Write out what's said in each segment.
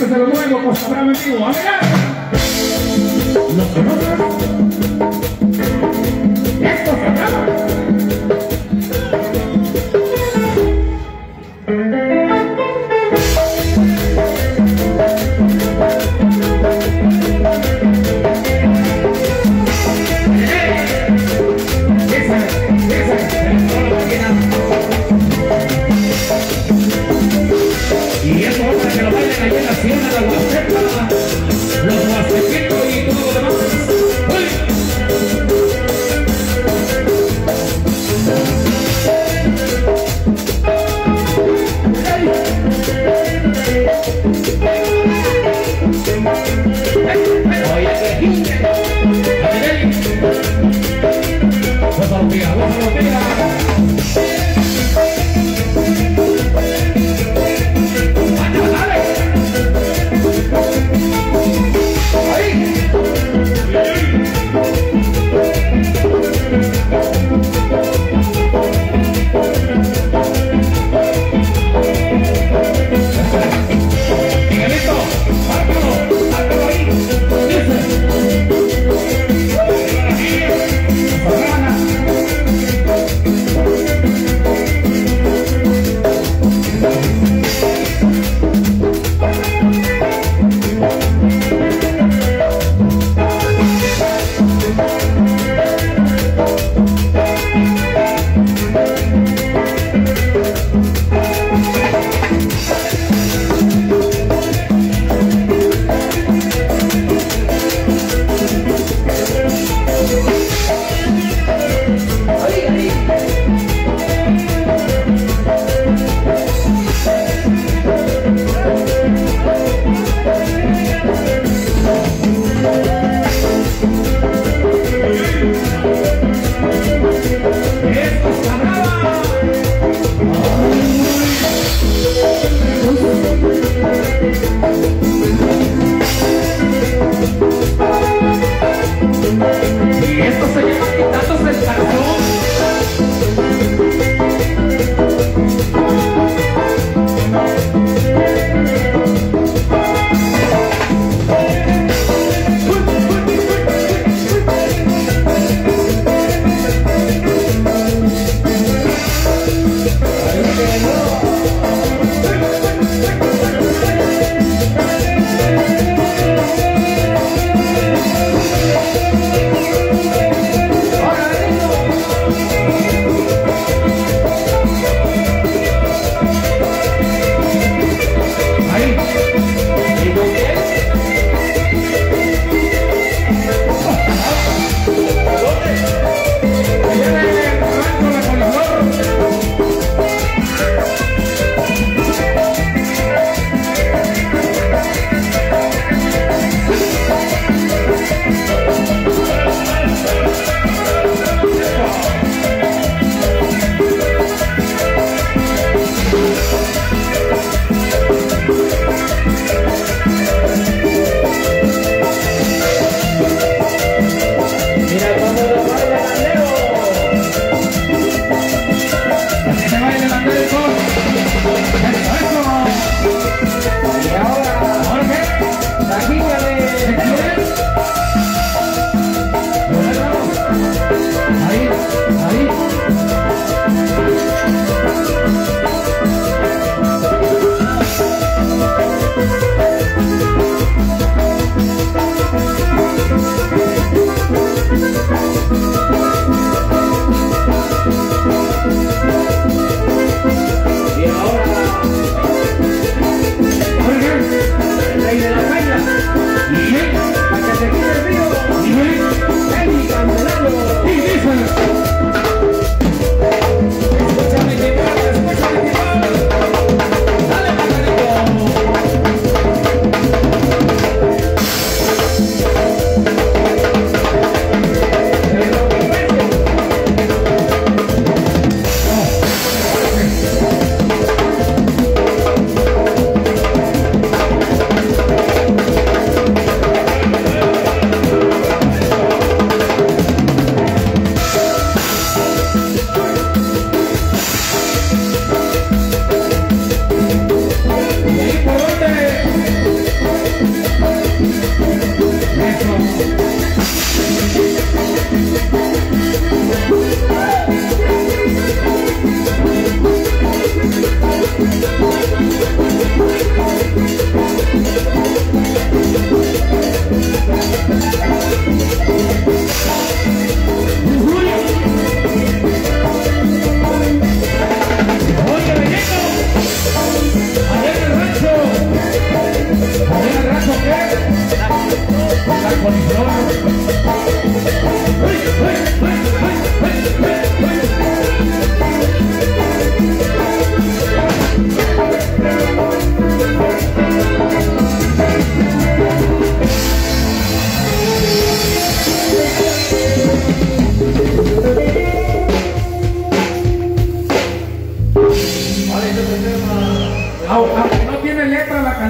siempre se lo nuevo, Costa Brava en vivo. ¡A ver! ¿Los conoces? ¡Es Costa Brava! Y eso es para que lo bailen allá en la Sierra de la Huasteca, los huastequitos y todo lo demás. ¡Uy! Oye, que jinque. Vamos a los días, vamos a los días.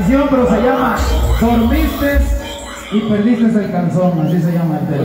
canción, pero se llama Dormiste y perdiste el calzón, así se llama el tema.